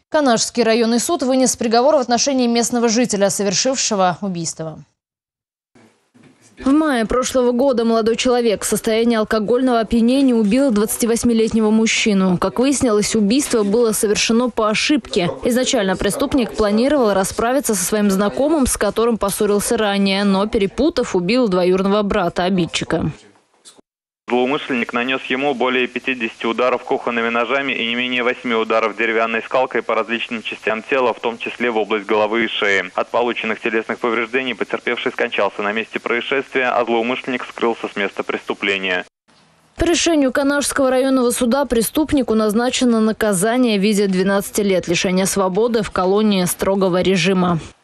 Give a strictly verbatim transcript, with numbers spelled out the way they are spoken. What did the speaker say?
Канашский районный суд вынес приговор в отношении местного жителя, совершившего убийство. В мае прошлого года молодой человек в состоянии алкогольного опьянения убил двадцативосьмилетнего мужчину. Как выяснилось, убийство было совершено по ошибке. Изначально преступник планировал расправиться со своим знакомым, с которым поссорился ранее, но, перепутав, убил двоюродного брата обидчика. Злоумышленник нанес ему более пятидесяти ударов кухонными ножами и не менее восьми ударов деревянной скалкой по различным частям тела, в том числе в область головы и шеи. От полученных телесных повреждений потерпевший скончался на месте происшествия, а злоумышленник скрылся с места преступления. По решению Канашского районного суда преступнику назначено наказание в виде двенадцати лет лишения свободы в колонии строгого режима.